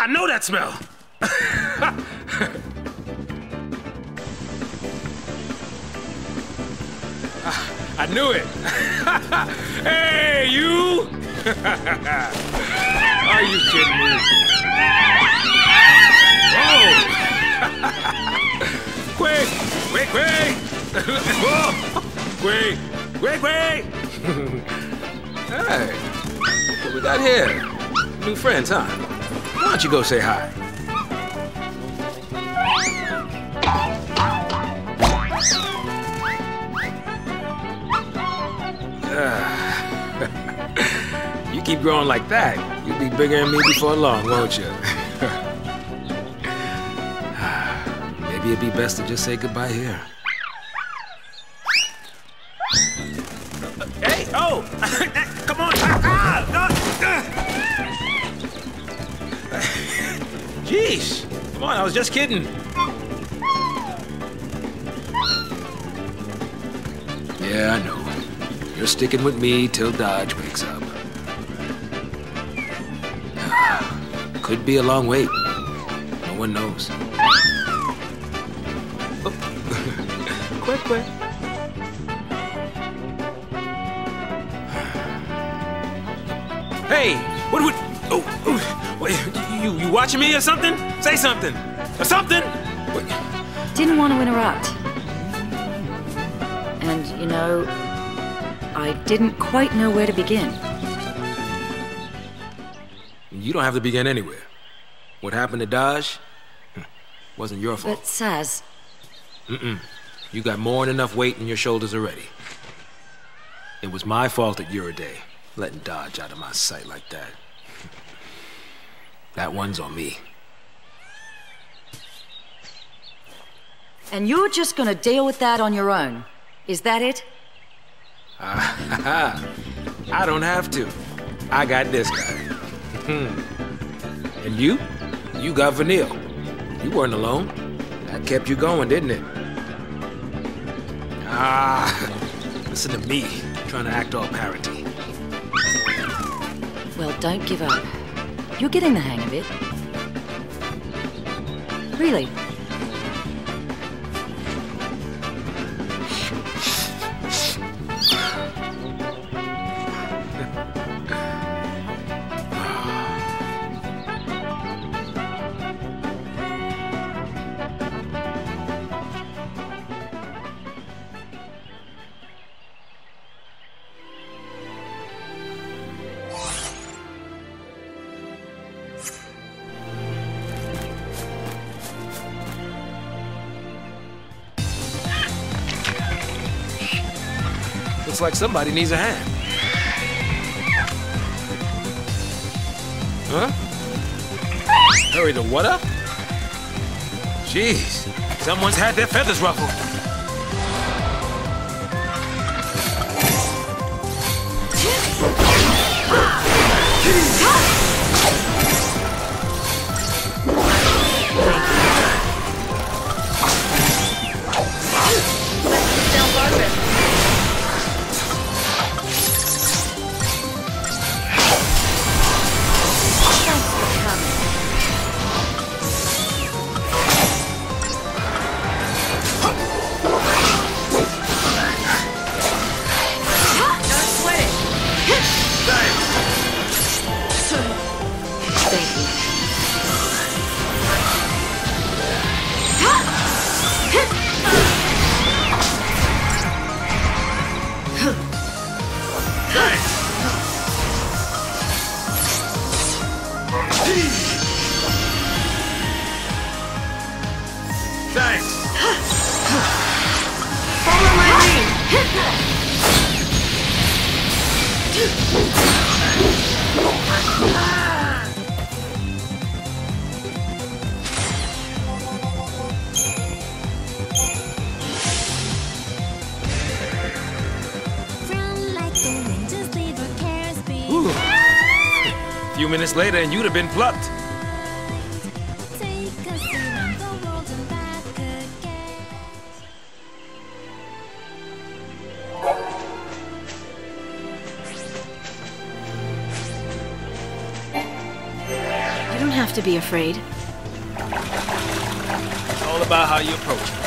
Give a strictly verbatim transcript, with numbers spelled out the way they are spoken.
I know that smell. I knew it. Hey, you! Are you kidding me? Oh! Quick! Quick, quick! Whoa! Quick! Quick, quick! Hey, what we got here? New friends, huh? Why don't you go say hi? You keep growing like that, you'll be bigger than me before long, won't you? Maybe it'd be best to just say goodbye here. Hey, oh! Come on! Ah, no. Jeez! Come on, I was just kidding. Yeah, I know. You're sticking with me till Dodge wakes up. Could be a long wait. No one knows. Oh. Quick, quick. Hey, what would? Oh, oh, wait, you you watching me or something? Say something, or something. Wait. Didn't want to interrupt. And you know, I didn't quite know where to begin. You don't have to begin anywhere. What happened to Dodge wasn't your fault. But Saz... Mm-mm. You got more than enough weight in your shoulders already. It was my fault at Day, letting Dodge out of my sight like that. That one's on me. And you're just gonna deal with that on your own. Is that it? Ah, I don't have to. I got this guy. And you? You got Vanille. You weren't alone. That kept you going, didn't it? Ah, listen to me, trying to act all parenty. Well, don't give up. You're getting the hang of it. Really. Looks like somebody needs a hand. Huh? Hurry the what up? Jeez, someone's had their feathers ruffled. Thanks. Follow my lead. Ooh. A few minutes later and you'd have been plucked. have to be afraid. It's all about how you approach it.